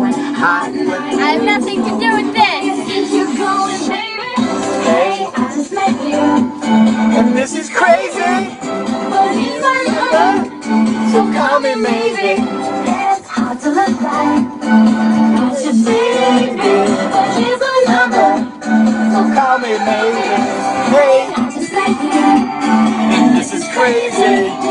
I have nothing to do with this. Hey, and this is crazy. So call me maybe. It's hard to look back. It's your baby, but she's a lover. So call me maybe. Hey, Just like you. and this is crazy.